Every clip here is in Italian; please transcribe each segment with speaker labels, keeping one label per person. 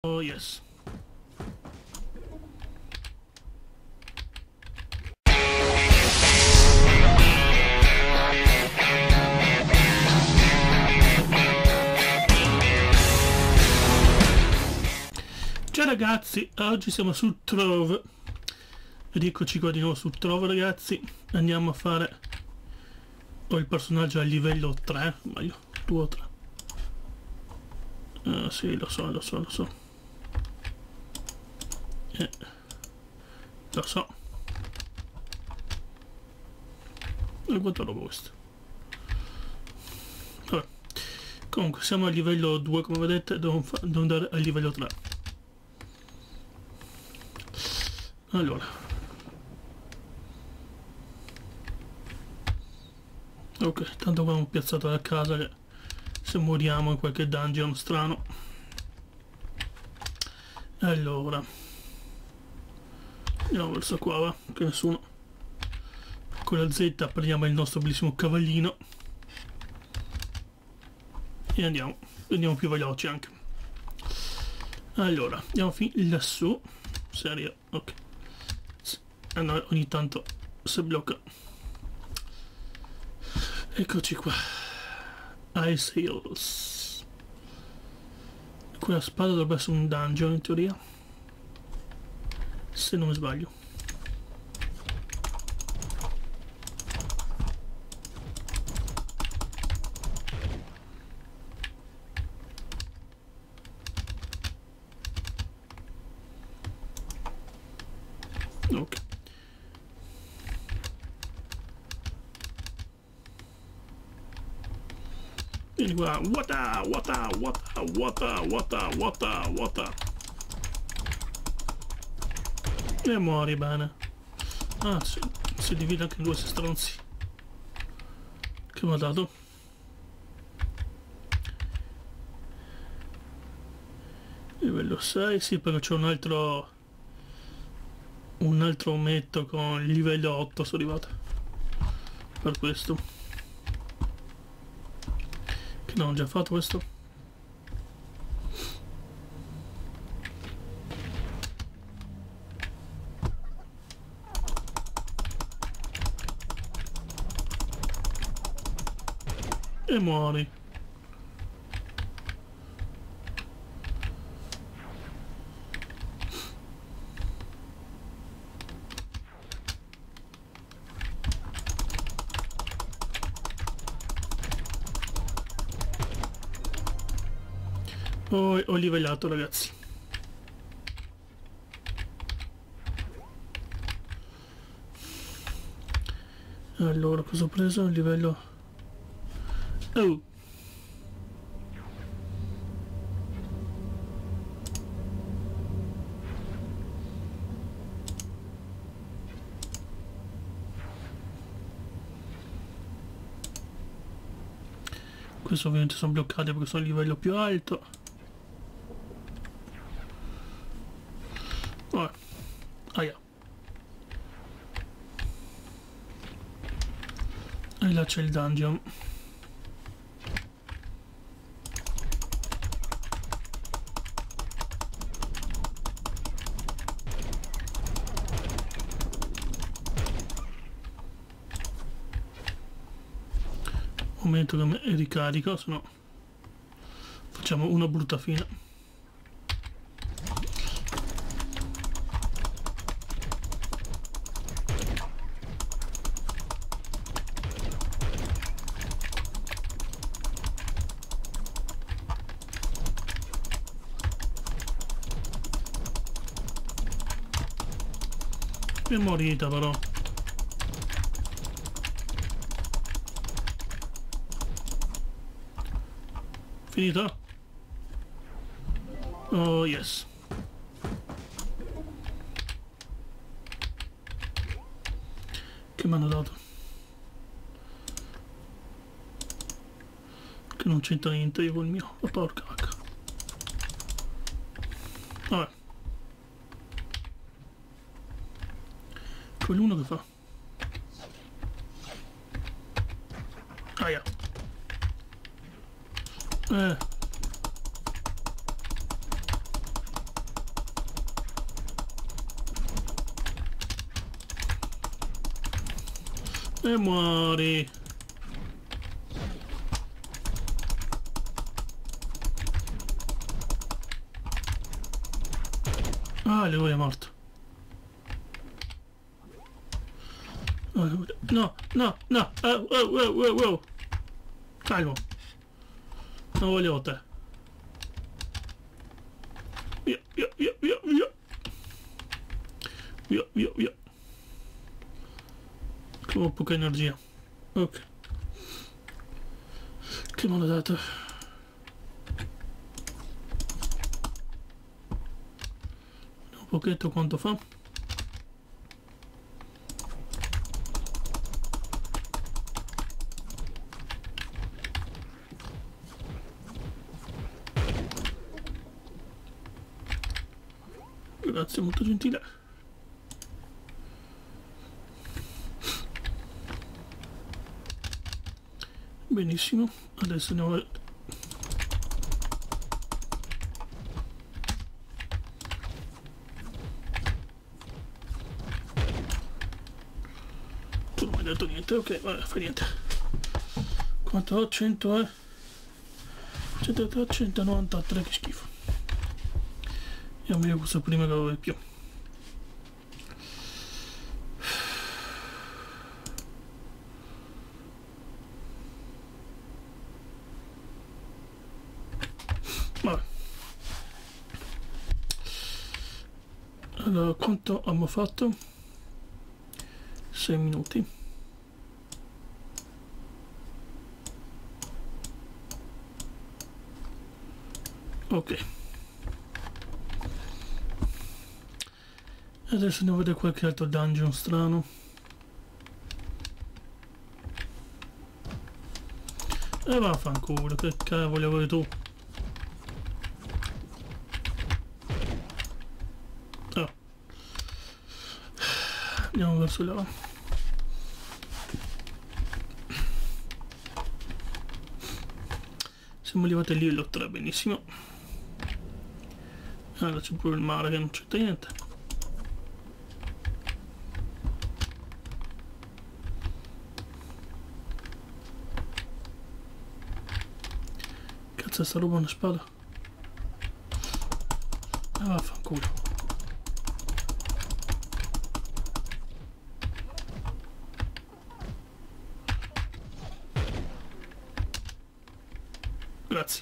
Speaker 1: Oh yes. Ciao ragazzi, oggi siamo su Trove ed eccoci qua di nuovo su Trove ragazzi. Andiamo a fare, ho il personaggio a livello 3, meglio 2 o 3. Sì, lo so. Lo so. E quanto roba questo? Vabbè. Comunque siamo a livello 2 come vedete, devo andare a livello 3. Allora, ok, tanto qua abbiamo piazzato a casa che se moriamo in qualche dungeon strano. Allora, andiamo verso qua, va, che nessuno. Con la Z prendiamo il nostro bellissimo cavallino e andiamo più veloci anche. Allora, andiamo fin lassù, serio, ok. No, ogni tanto si blocca. Eccoci qua. Ice Hills. Quella spada dovrebbe essere un dungeon in teoria, se non mi sbaglio. Ok. Vieni qua. Wata. E muori bene. Ah, si divide anche in due questi stronzi. Che mi ha dato? Livello 6, sì, perché c'è un altro ometto con il livello 8, sono arrivato. Per questo. Che non ho già fatto questo. E muori. Poi ho livellato ragazzi. Allora cosa ho preso? Il livello... Oh! Questo ovviamente sono bloccati perché sono a livello più alto. Aia. E là c'è il dungeon. Momento che mi ricarico, se no facciamo una brutta fine. È morita però. Finito? Oh yes. Che mi hanno dato? Che non c'entra niente io col mio. Oh, porca vacca. Vabbè. Quell'uno che fa? Aia. E muori. Ah, lui è morto. No, no, no. Oh, oh, oh, oh, oh. Calmo. Non voglio te. Via, via, via, via, via. Via, via, via. Che ho poca energia. Ok. Che me l'ha dato? Un pochetto quanto fa? Grazie, molto gentile. Benissimo, adesso andiamo a... Tu non mi hai detto niente, ok, vabbè, fa niente. Quanto ho? 100 e... 193, che schifo. Io meglio questo prima che avevo più. Vabbè. Allora, quanto abbiamo fatto? 6 minuti. Ok. Adesso andiamo a vedere qualche altro dungeon strano. E vaffanculo, che cavolo vuoi tu? Oh. Andiamo verso là. Siamo arrivati a livello 3, benissimo. Allora c'è pure il mare che non c'entra niente. Cazzo, sta roba è una spada. Ah, vaffanculo. Grazie.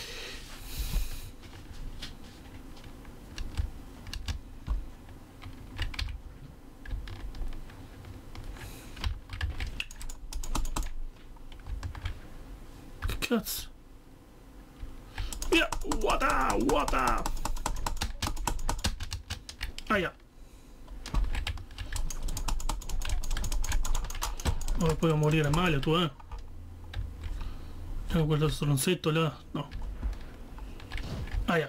Speaker 1: Che cazzo? Via! Wata! Wata! Aia! Ora poi a morire male tu, eh? C'è quello stronzetto là? No. Aia!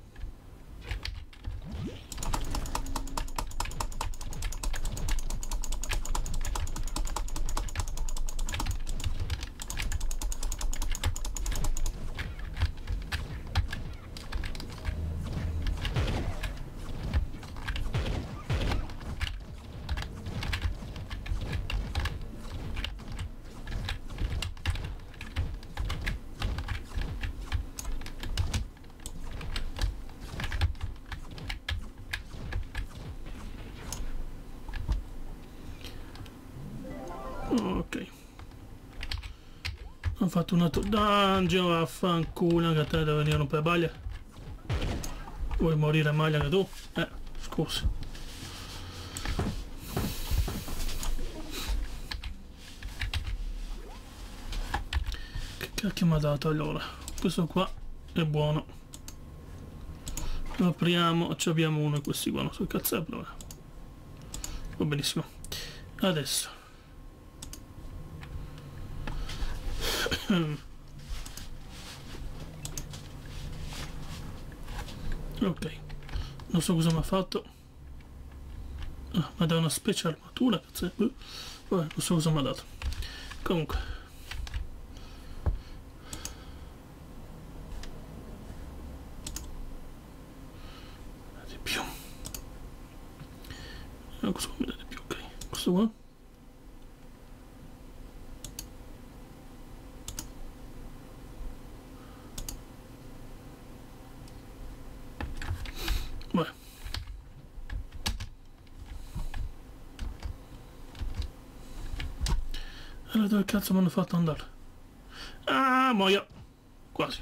Speaker 1: Ok. Ho fatto un altro dungeon, vaffanculo, che te deve venire un po' a baglia. Vuoi morire male anche tu? Scusa. Che cacchio mi ha dato allora? Questo qua è buono. Lo apriamo, ci abbiamo uno di questi qua, non so che cazzo è, però va benissimo. Adesso ok, non so cosa mi ha fatto. Ah, mi ha dato una specie armatura, cazzo. Vabbè, non so cosa mi ha dato. Comunque di più. Cosa mi dà di più? Ok, questo qua. Allora dove cazzo mi hanno fatto andare? Ah, muoia! Quasi.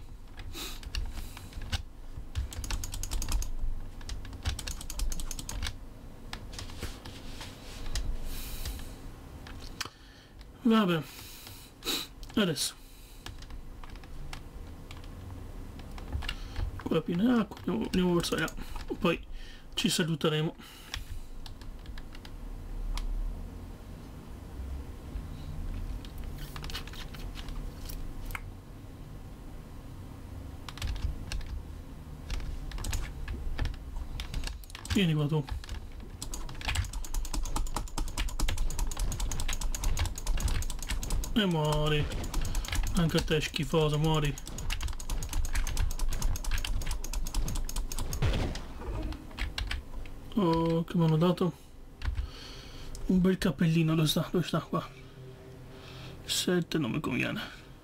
Speaker 1: Vabbè. Adesso. Qua piena acqua, andiamo verso là. Poi ci saluteremo. Vieni qua tu. E muori. Anche a te schifoso, muori. Oh, che mi hanno dato? Un bel cappellino, dove sta? Dove sta? Qua. 7 non mi conviene.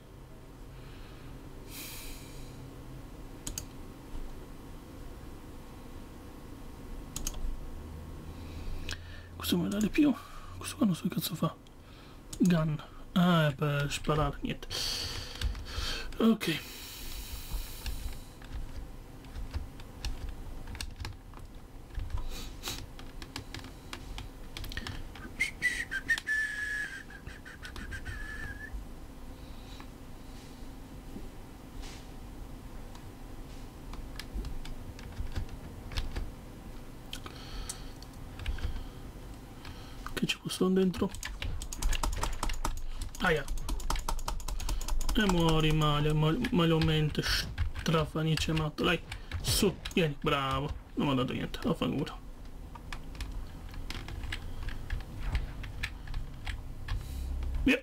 Speaker 1: Questo me ne dà di più. Questo qua non so che cazzo fa. Gun. Ah, è per sparare, niente. Ok. Che ci possono dentro? Aia. E muori male, malamente, strafanice matto. Dai, su, vieni, bravo. Non mi ha dato niente, affanculo. Via.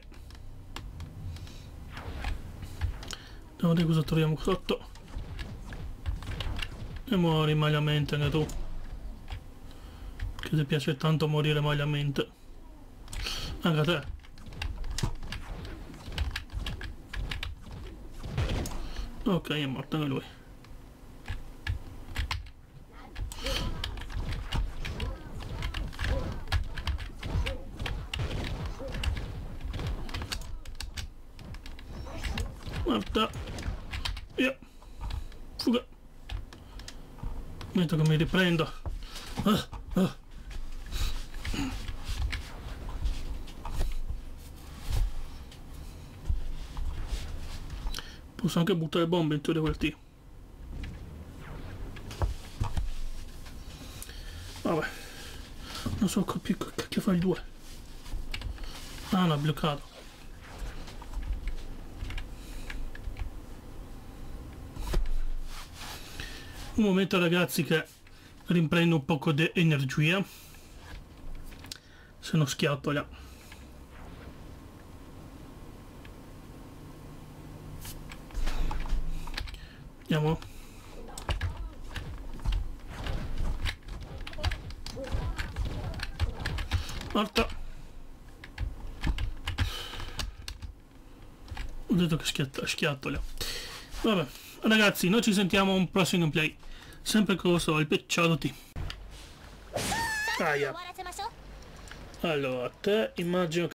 Speaker 1: Andiamo a vedere cosa troviamo sotto. E muori malamente anche tu. Che ti piace tanto morire malamente. Anche a te. Ok, è morto anche lui. Morta. Via. Fuga. Metto che mi riprendo. Posso anche buttare bombe in tutte quel tiro. Vabbè. Non so che fa il 2. Ah no, è bloccato. Un momento ragazzi che riprendo un poco di energia. Se no schiatto là. Andiamo. Morta. Ho detto che schiattolo. Vabbè, ragazzi, noi ci sentiamo un prossimo gameplay. Sempre con il ciao a tutti. Aia. Allora, te immagino che